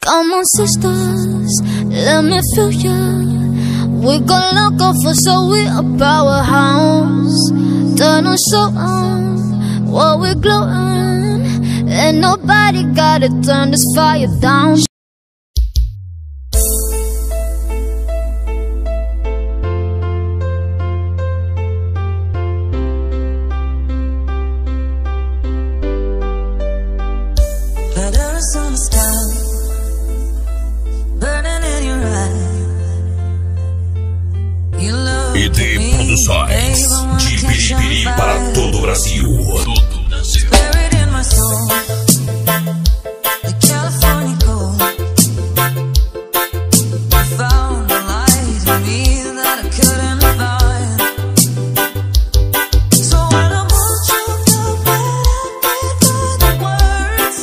Come on, sisters, let me feel ya. We gon' lock off us, so we a powerhouse. Turn on so on, while we glowing. Ain't nobody gotta turn this fire down. Letters on the sky, burning in your eye. You love E de produções de Piripiri para todo o Brasil. Buried in my soul, the California cold. I found a light in me that I couldn't find. So when I'm all choked up and I can't find the words,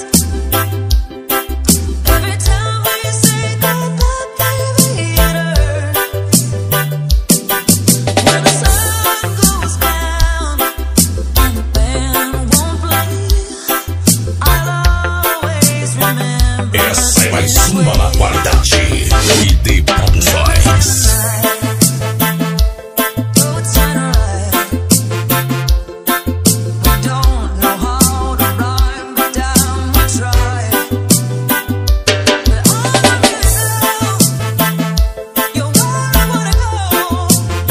every time we say goodbye, baby, it hurts. When the sun goes down and the band won't play, I'll always remember. Essa é mais uma na qualidade. E de produções. Oh, it's alright. We don't know how to rhyme, but damn, we try. But all of you, you're where I wanna go.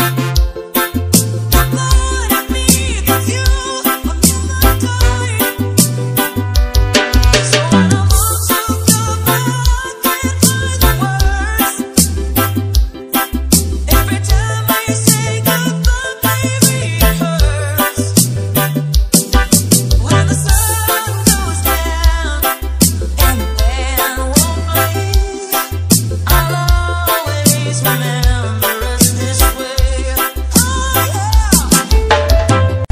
The part of me that's you, I'll never die. So when I'm all choked up and I can't find the words, every time we say goodbye, baby, it hurts. When the sun goes down and the band won't play, I'll always remember us this way. Oh yeah.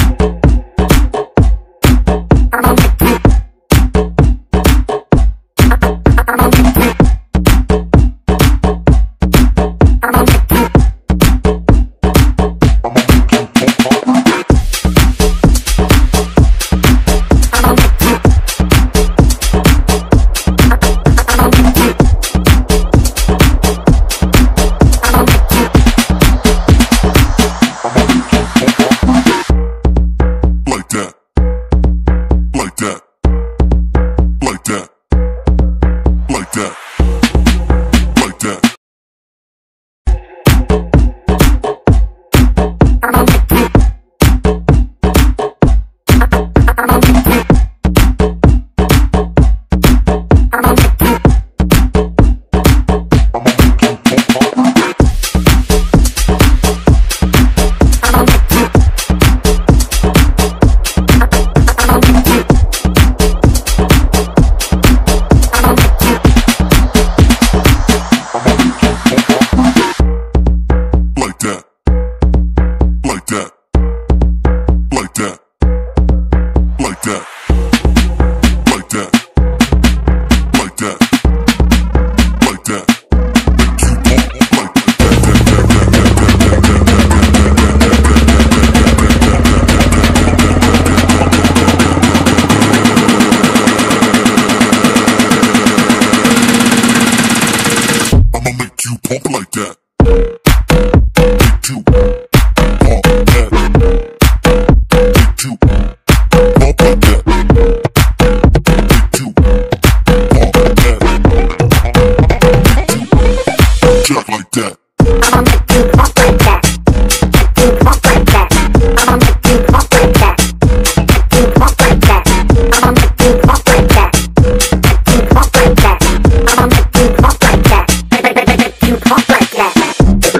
Like that, like that, like that, like that, like that. Like that, like that, like that, like that, like that, like that, like that. I'ma make you pump like that. Make you pump that. Make you pump like that. Make you pump that. Make you jack like that. I'ma make you pump like that. Make you pump like that. I'ma make you pump like that. Make you pump like that. I'ma make you pump like that. Make you pump like that. I'ma make you pump like that. Make you pump like that.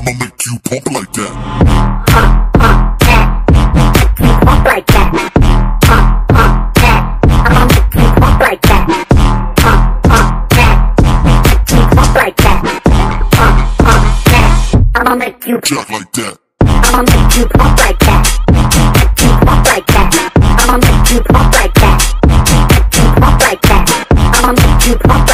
I'ma make you pump like that. Pump like that. I'ma make you pump like that. Pump like that. I'ma make you Jack like that. I'ma make you pump like that. Pump like that. I'ma make you pump like that. Pump like that. I'ma make you pump